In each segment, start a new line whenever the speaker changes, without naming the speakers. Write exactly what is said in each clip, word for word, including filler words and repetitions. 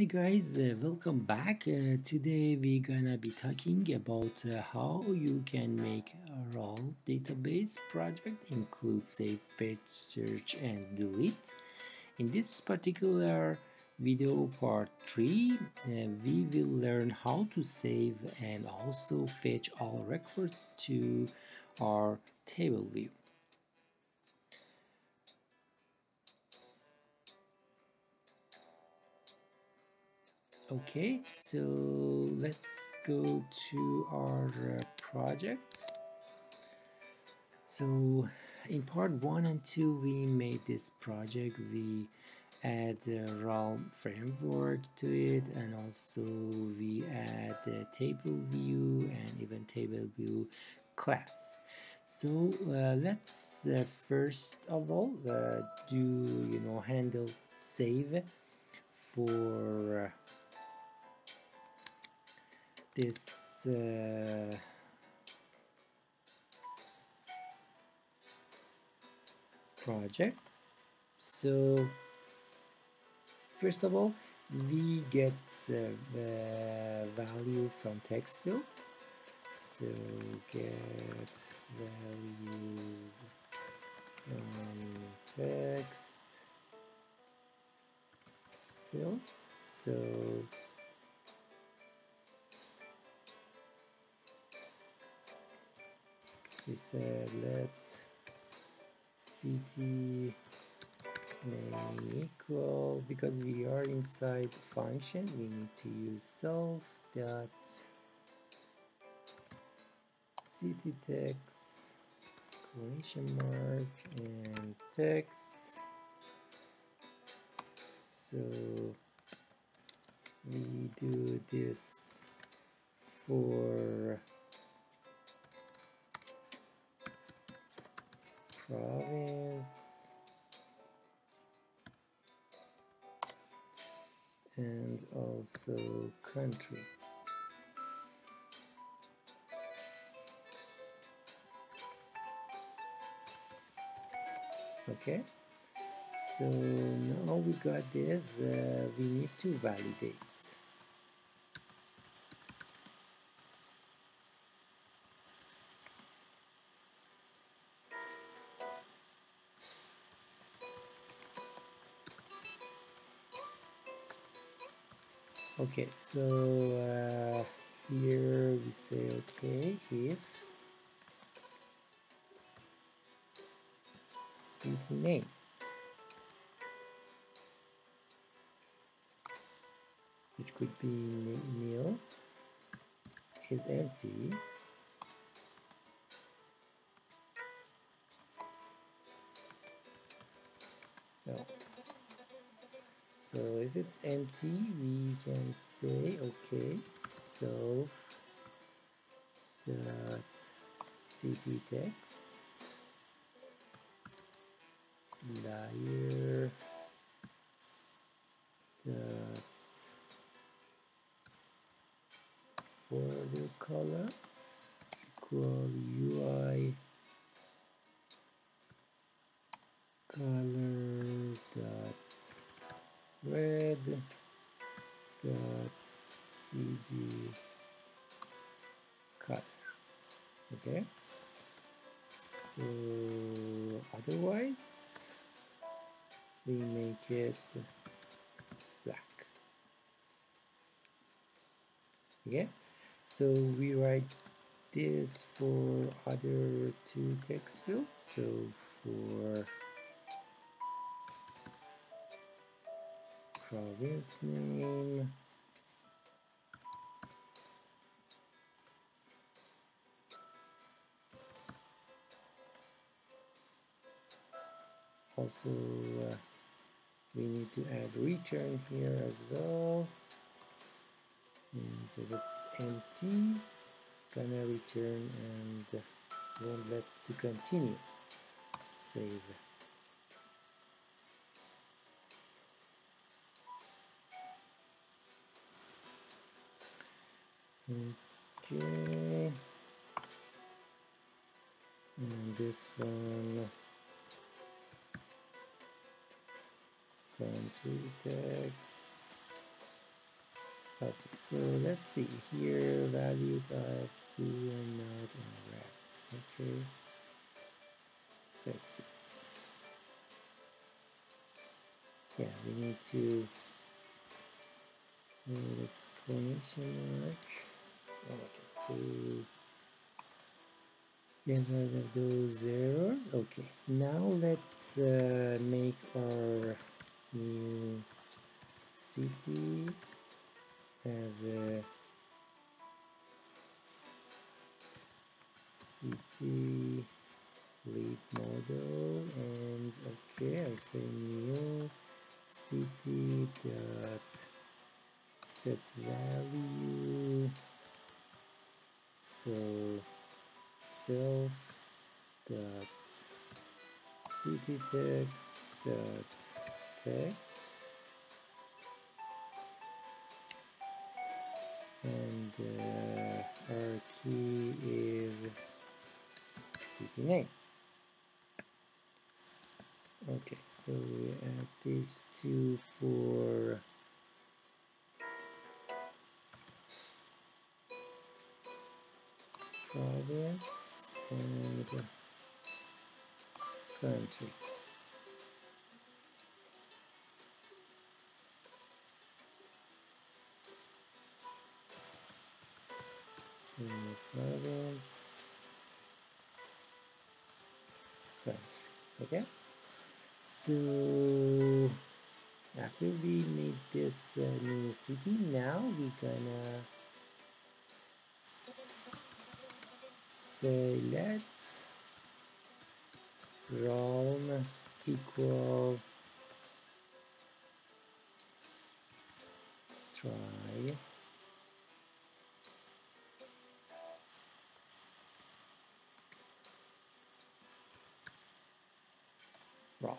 Hey guys, uh, welcome back. Uh, today we're gonna be talking about uh, how you can make a raw database project include save, fetch, search, and delete. In this particular video part three, uh, we will learn how to save and also fetch all records to our table view. Okay, so let's go to our uh, project. So in part one and two we made this project. We add the realm framework to it, and also we add the table view and even table view class. So uh, let's uh, first of all uh, do you know handle save for uh, this uh, project. So first of all, we get uh, the value from text fields. So get values from text fields. So we said let city name equal, because we are inside function, we need to use self dot city text exclamation mark and text. So we do this for province and also country. Okay, so now we got this, uh, we need to validate. Okay, so uh, here we say okay if city name which could be nil is empty, else. So if it's empty, we can say okay, so dot city text layer dot border color equal U I color dot red dot cg color. Okay, so otherwise we make it black. Okay, so we write this for other two text fields. So for province name, also uh, we need to add return here as well, and so that's empty, gonna return and won't let to continue. Save. Okay, and this one country text Okay, so let's see here, value type boolean not and wrapped. Okay, fix it. Yeah, we need to need exclamation mark. Okay, to get rid of those errors. Okay, now let's uh, make our new city as a city lead model, and okay, I say new city dot set value, so self dot city text dot text, and uh, our key is city name. Okay, so we add these two for province and country. So province, country. Okay. So after we made this uh, new city, now we're gonna say let realm equal try raw.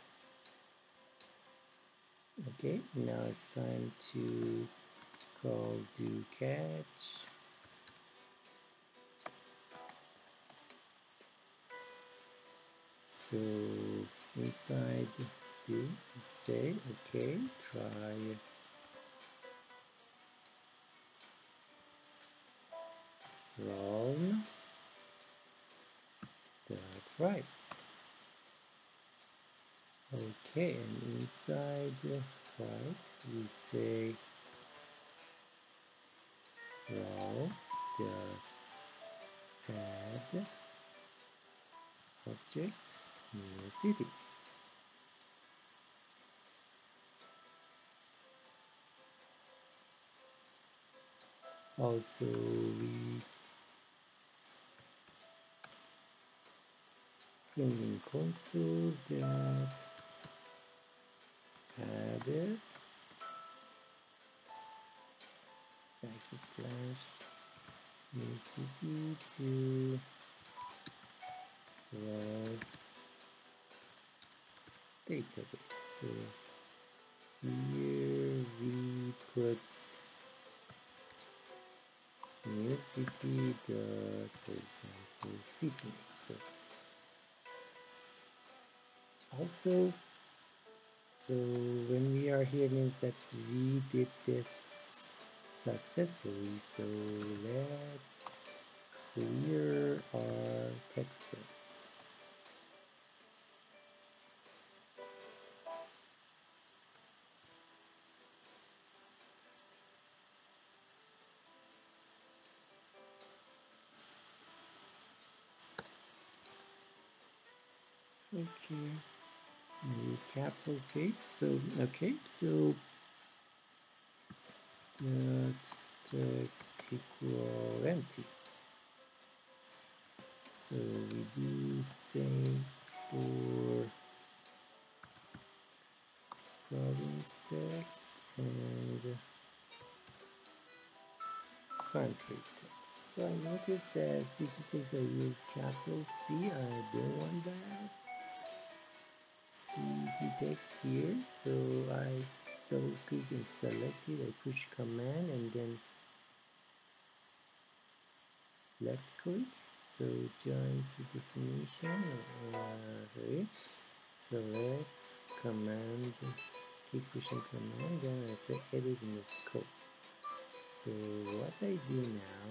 Okay, now it's time to call do catch. So inside do say okay, try realm dot right. Okay, and inside right we say raw dot add object new city. Also we print in console that added backslash new city to raw database. So here we put new city dot, for example, city name. So also, so when we are here means that we did this successfully. So let's clear our text fields. Okay, use capital case. So okay, so dot text equal empty. So we do same for province text and country text. So I noticed that city text I use capital C. I don't want that city text here. So I double click and select it. I push command and then left click. So join to definition. Uh, sorry. Select command. Keep pushing command. Then I say edit in the scope. So what I do now,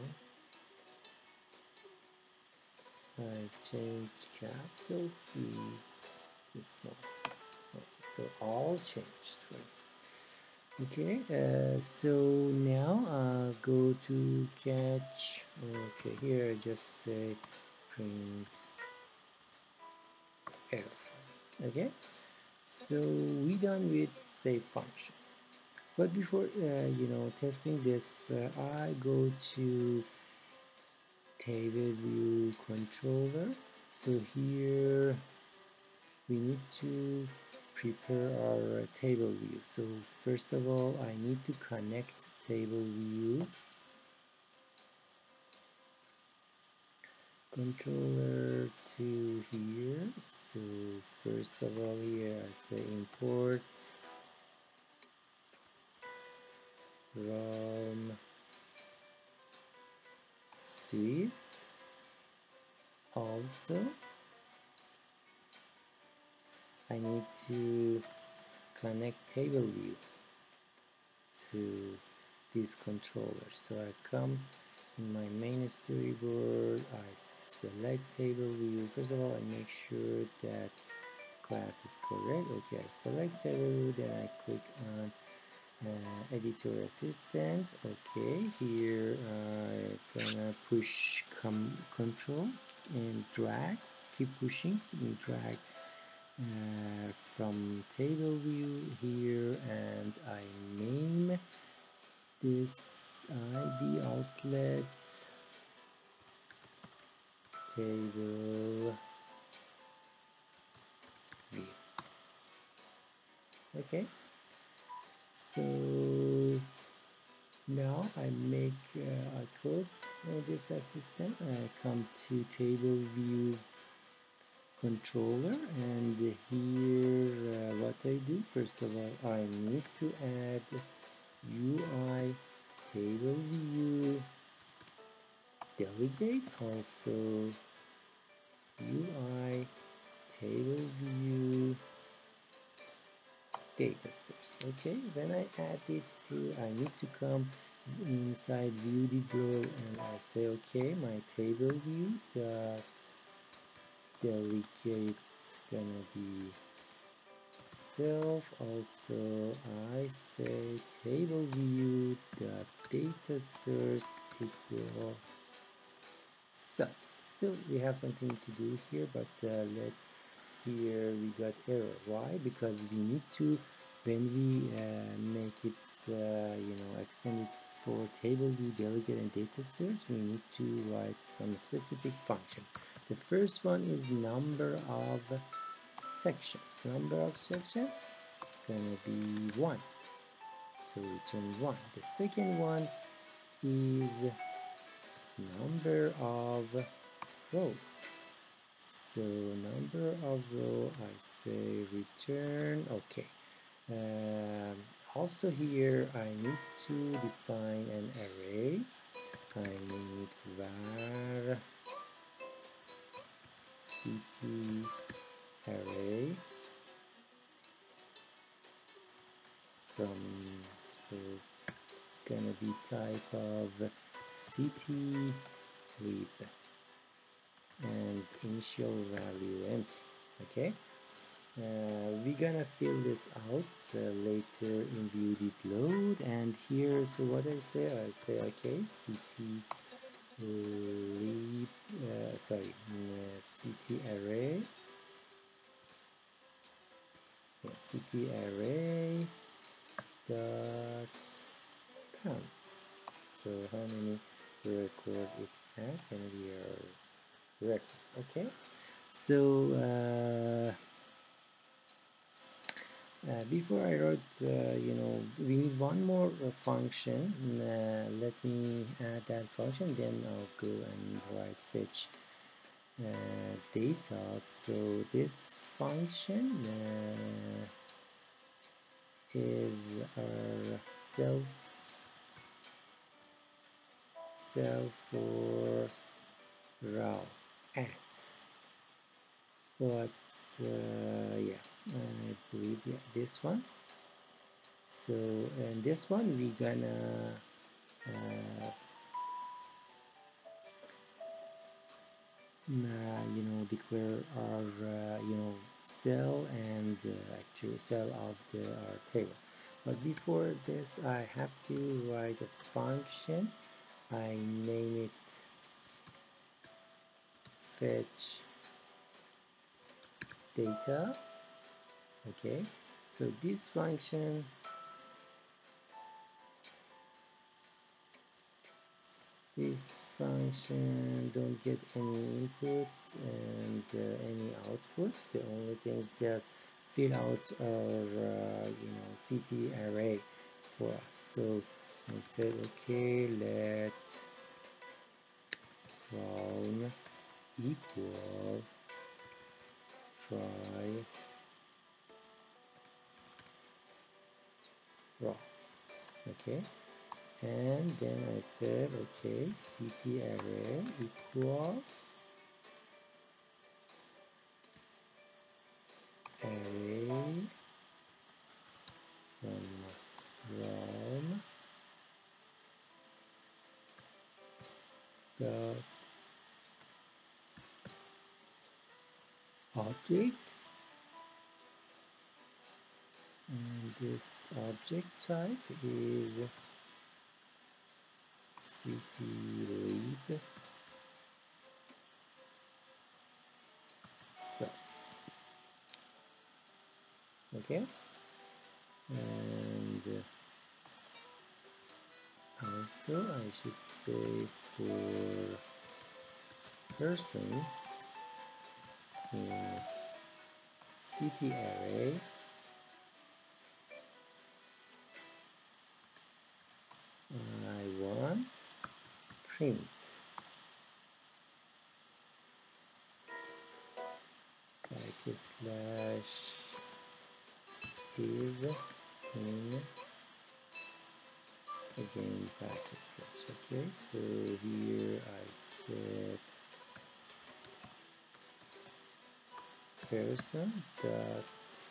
I change capital C to small c. Okay, so all changed for me. Okay, uh, so now uh, go to catch. Okay, here I just say print error file. Okay, so we done with save function. But before uh, you know testing this, uh, I go to table view controller. So here we need to prepare our table view. So first of all, I need to connect table view controller to here. So first of all, here I say import rom swift. Also I need to connect table view to this controller. So I come in my main storyboard, I select table view. First of all, I make sure that class is correct. Okay, I select table view, then I click on uh, editor assistant. Okay, here I'm gonna push com control and drag, keep pushing and drag uh, from table view here, and I name this I B outlet table view. Okay, so now I make uh, I close uh, this assistant. I come to table view controller, and here uh, what I do, first of all, I need to add U I table view delegate, also U I table view data source. Okay, when I add these two, I need to come inside view deploy and I say okay, my table view dot delegate gonna be self. Also I say table view dot data source equal self. Still we have something to do here, but uh, let here we got error. Why? Because we need to, when we uh, make it uh, you know extend it for table view delegate and data source, we need to write some specific function. The first one is number of sections. Number of sections gonna be one, so return one. The second one is number of rows. So number of row, I say return. Okay. Um, also here I need to define an array. I need var city array from, so it's gonna be type of city lib and initial value empty. Okay, uh, we're gonna fill this out uh, later in view did load. And here, so what I say, I say okay, city lib uh, sorry uh, city array, yeah, city array dot count. So how many record it had, and we are record. Okay, so uh, uh, before I wrote, uh, you know, we need one more uh, function. Uh, let me add that function, then I'll go and write fetch uh, data. So this function uh, is our self self for raw at, but uh, yeah, I believe yeah this one. So and this one we gonna uh, uh, you know declare our uh, you know cell and uh, actual cell of the our table. But before this, I have to write a function. I name it fetch data. Okay, so this function this function don't get any inputs and uh, any output. The only things that fill out our uh, you know C T array for us. So I said okay, let brown equal try raw. Okay, and then I said okay, ct array equal array from rom dot object, and this object type is ctlib self. Okay, and also I should say for person in ct array I want print backslash is in again backslash. Okay, so here I set person dot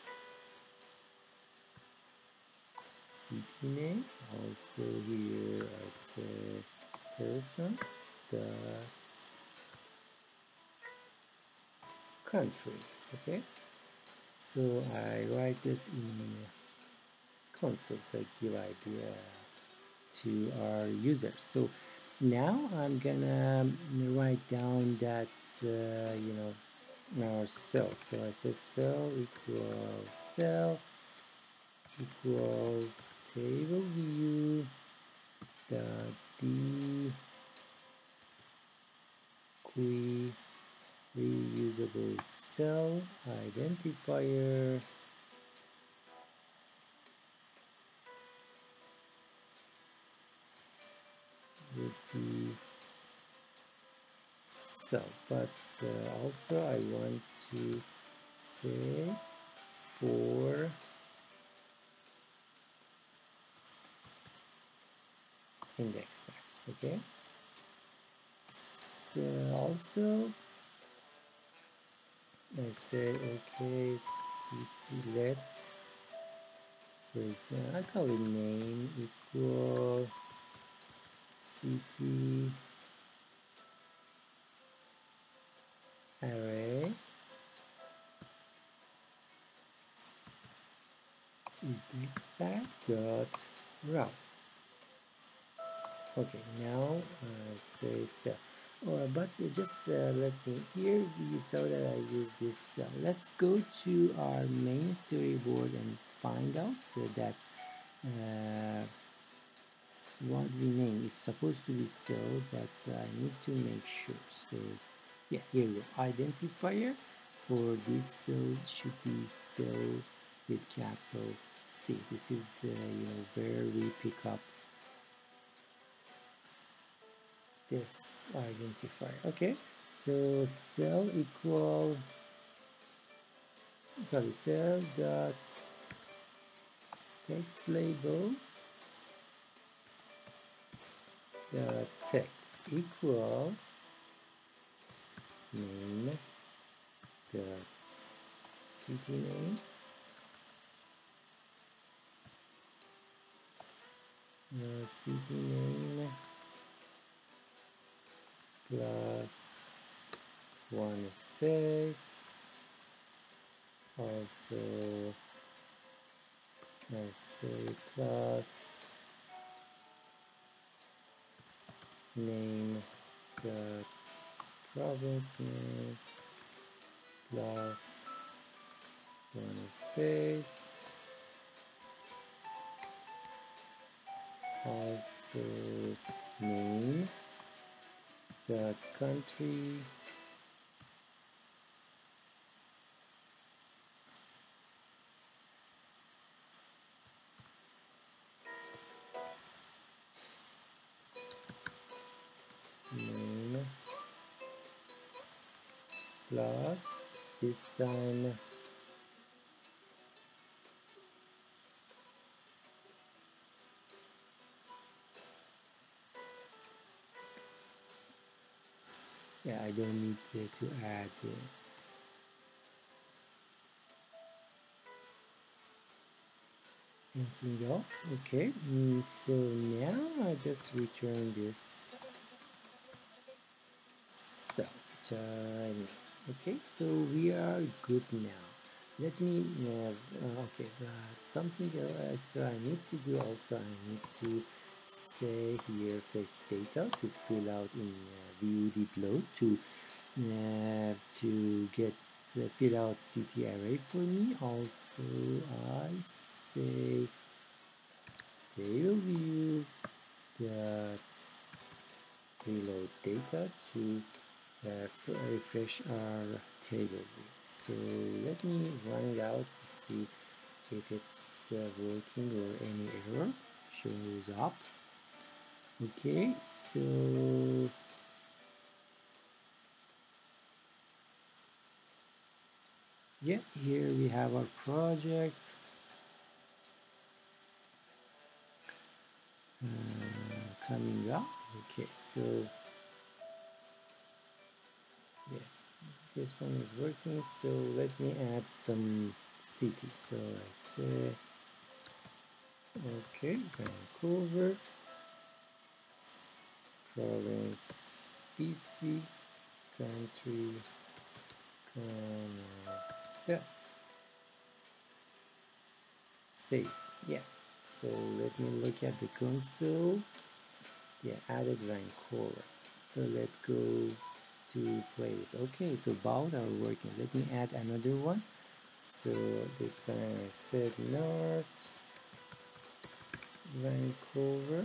city name. Also here I set person dot country. Okay, so I write this in console to give idea to our users. So now I'm gonna write down that uh, you know our cell. So I say cell equal cell equal table view dot d query reusable cell identifier would be cell, but uh, also I want to say for index back. Okay, so also I say okay city let, for example I call it name equal city array index back dot route. Okay, now I say cell. Oh, but just uh, let me here you saw that I use this cell. Let's go to our main storyboard and find out uh, that uh, what we name. It's supposed to be cell, but I need to make sure. So yeah, here we go. Identifier for this cell should be cell with capital C. This is uh, you know where we pick up this identifier. Okay, so cell equal sorry cell dot text label dot text equal name dot city name uh, city name plus one space. Also, let's say plus name dot province name plus one space. Also name dot country name plus this time yeah, I don't need uh, to add uh, anything else. Okay, mm, so now I just return this. So return. Okay, so we are good now. Let me uh, uh, okay, uh, something extra I need to do also. I need to say here fetch data to fill out in uh, view did load to uh, to get uh, fill out city array for me. Also I say table view that reload data to uh, refresh our table view. So let me run it out to see if it's uh, working or any error shows up. Okay, so yeah, here we have our project. Uh, coming up. Okay, so yeah, this one is working. So let me add some cities. So I say okay, Vancouver, province B C, country Canada, save. Yeah. So let me look at the console. Yeah, added Vancouver. So let's go to playlist. Okay, so both are working. Let me add another one. So this time I said North Vancouver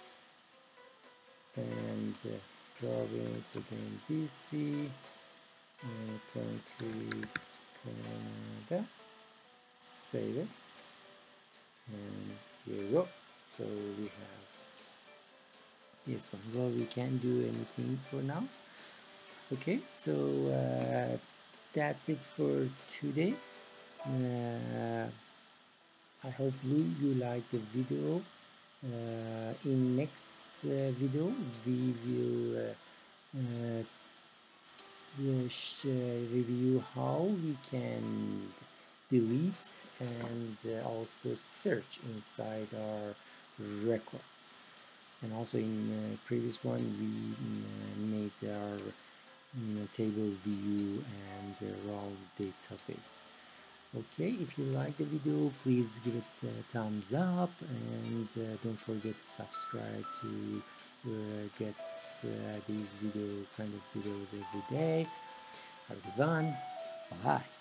and uh, province again B C and country Canada. Save it, and here we go. So we have this one. Well, we can't do anything for now. Okay, so uh, that's it for today. Uh, I hope you, you like the video. Uh, in next uh, video, we will uh, uh, review how we can delete and uh, also search inside our records. And also in the uh, previous one, we uh, made our uh, table view and uh, raw database. Okay, if you like the video, please give it a thumbs up and uh, don't forget to subscribe to uh, get uh, these video kind of videos every day. Have a good one. Bye.